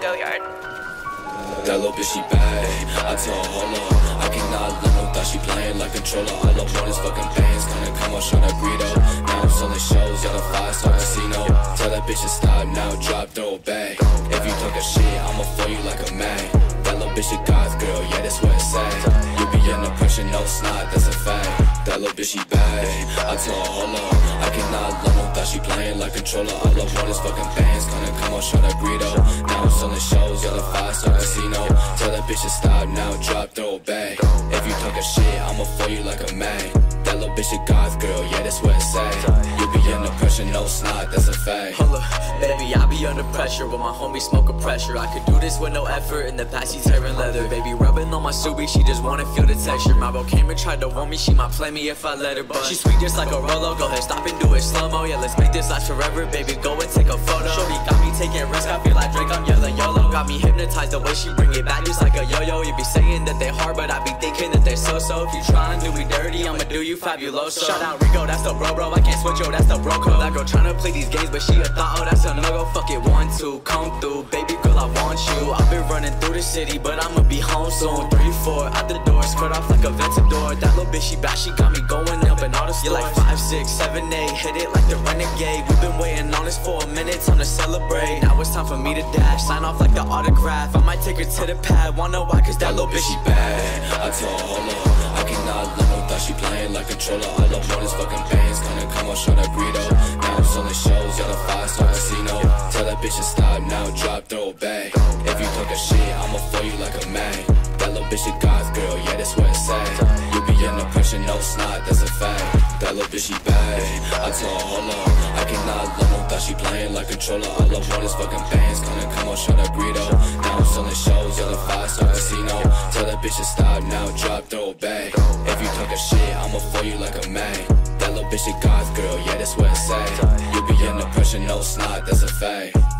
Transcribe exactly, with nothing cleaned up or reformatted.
go yard. That little bitch, she bad. I told her, hold up, I cannot let no thought she playing like controller. All I want is fucking bands, gonna come on, show that burrito. Now I'm selling shows, got a five-star casino. Tell that bitch to stop now, drop, throw it back. If you talk a shit, I'ma fool you like a man. That little bitch, a goth girl, yeah, that's what it say. You be under pressure, no snot, that's a fact. That little bitch, she bad. I told her, hold up, I cannot let no thought she playing like controller. All I want is fucking bands, gonna come on, show that burrito. Now I'm selling shows, got a five-star casino. Tell that bitch to stop now, drop, throw it back. If you talk a shit, I'ma fool you like a man. That little bitch a goth girl, yeah, that's what it say. You be under pressure, no snot, that's a fact. Hold up, baby, I be under pressure with my homie smoking pressure. I could do this with no effort, in the past she's tearing leather. Baby, rubbing on my Subi, she just wanna feel the texture. My bro came and tried to warn me, she might play me if I let her. But she's sweet just like a Rolo, go ahead, stop and do it slow-mo. Yeah, let's make this last forever, baby, go and take a photo. Shorty got me taking risks, I feel like Drake, I'm yelling YOLO. Got me hypnotized the way she bring it back just like a yo-yo. You be saying that they hard, but I be thinking that they so-so. If you try and do me dirty, I'ma do you fabuloso. Shout out Rico, that's the bro bro, I can't switch yo, that's the bro code. That girl tryna play these games, but she a thought, oh that's a no-go. Fuck it, one, two, come through, baby girl, I want you. I've been running through the city, but I'ma be home soon. Three, four, out the doors, cut off like a Ventador. That little bitch, she bad, she got me going up in all the stores. You're like five, six, seven, eight, hit it like the renegade. We've been waiting on this for a minute, time to celebrate. Now it's time for me to dash, sign off like the autograph. I might take her to the pad, wanna know why, cause that, that little bitch, she bad. I told her, hold up, I cannot let no thought she playing like controller. All I want is fucking bands, gonna come on, show that burrito. Now I'm selling shows, got a five-star casino. Tell that bitch to stop now, drop, throw it back. If you talk a shit, I'ma fool you like a man. That little bitch a goth girl, yeah, that's what it say. You be under pressure, no snot, that's a fact. That little bitch, she bad. I told her, hold up, I cannot let no thought she playing like controller. All I want is fucking bands, gonna come on, show that burrito. Now I'm selling shows, got a five-star casino. Tell that bitch to stop now, drop, throw it back. If you talk a shit, I'ma fool you like a man. That little bitch a goth girl, yeah, that's what it say. You be under pressure, no snot, that's a fact.